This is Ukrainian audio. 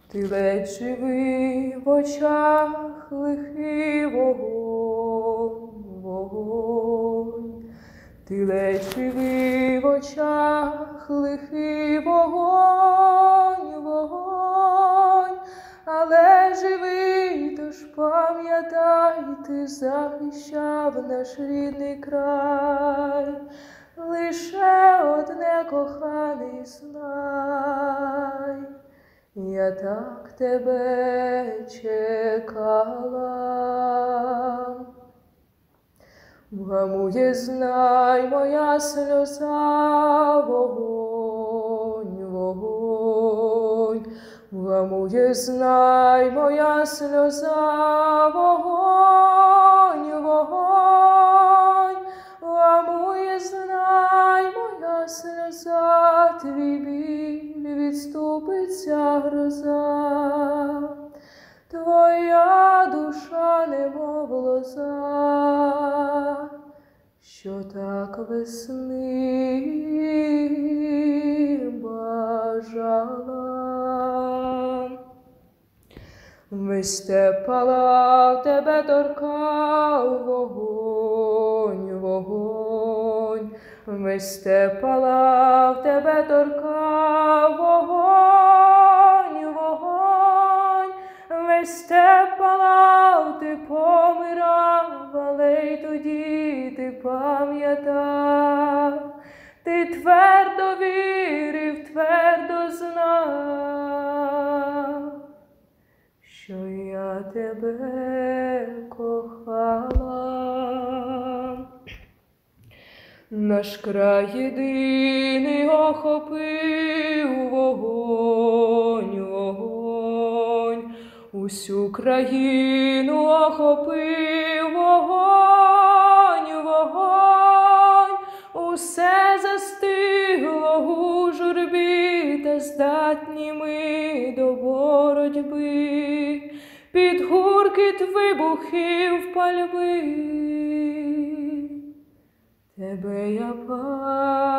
Ти ледь живий в очах лихий вогонь, вогонь. Ти ледь живий в очах лихий вогонь, вогонь. Але живий, тож пам'ятай, ти захищав наш рідний край. Лише одне, коханий, знай, я так тебе чекала. Вгамує, знай, моя сльоза, вогонь, вогонь. Вгамує, знай, моя сльоза, вогонь, вогонь. Вгамує, знай, моя сльоза, твій біль, відступиться гроза. Твоя душа, немов лоза, що так весни бажала. Весь степ палав, тебе торкав вогонь, вогонь. Весь степ палав, тебе торкав вогонь, вогонь. Весь степ палав, ти помирав, але й тоді ти пам'ятав. Ти твердо вірив, твердо знав, що я тебе кохала. Наш край єдиний охопив вогонь, вогонь. Усю країну охопив вогонь, вогонь. Усе застигло у журбі, та здатні ми до боротьби. Під гуркіт вибухів пальби тебе я